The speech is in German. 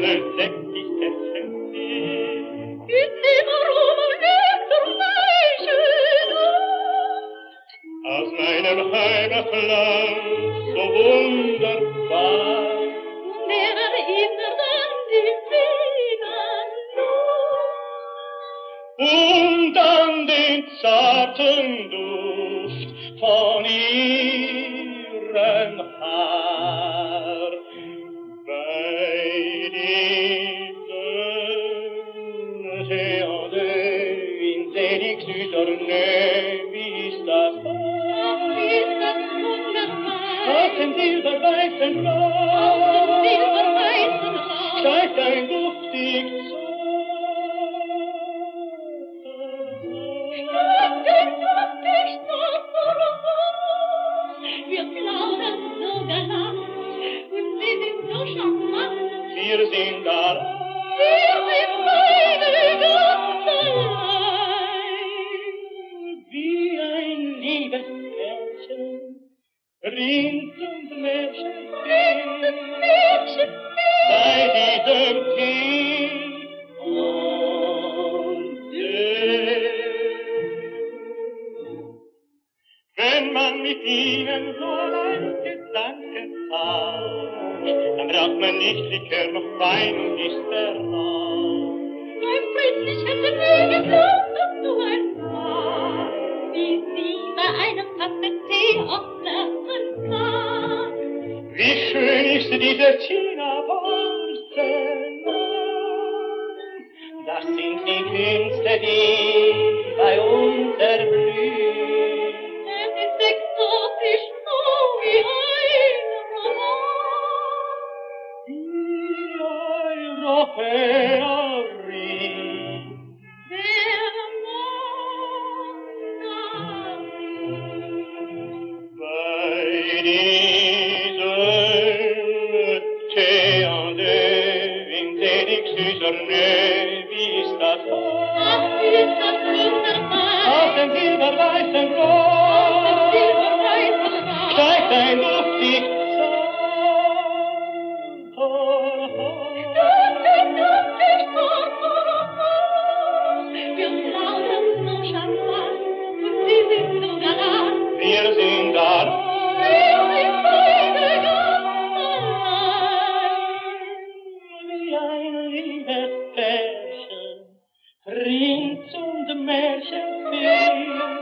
Aus meinem Heimatland so wunderbar. Wer ist dann die Wiener Und dann den zarten Duft von ihrem Haar. Bei diesem Theode in selig süßer Nähe, wie ist das aus dem silberweißen Rauch steigt ein duftig Wir plaudern so galant und sie sind so charmant. Wir sind da. Wir sind beide ganz allein. Wie ein liebes Pärchen, Prinz und Märchen, bei diesem Kind und wenn man mit ihnen so allein Gedanken tauscht, dann braucht man nicht Likör noch Wein und ist erlaubt. Mein Prinz, ich hätte nie geglaubt, dass du ein Paar wie sie bei einem Tasse Tee auflaufen kann. Wie schön ist diese China-Porzellan. Das sind die Künste, die bei uns erblühen. Es ist exotisch, so wie ein Roman. Die Europäerin. Der Mann Bei diesem Theater in selig süßer Nähe, wie ist das Ach, ist das wunderbar. aus dem silberweißen Rohr steigt ein duftig Wir plaudern so charmant und sie sind so galant. Wir sind da. Wir sind beide ganz allein. Wie ein liebes Pärchen, Prinz und Märchen.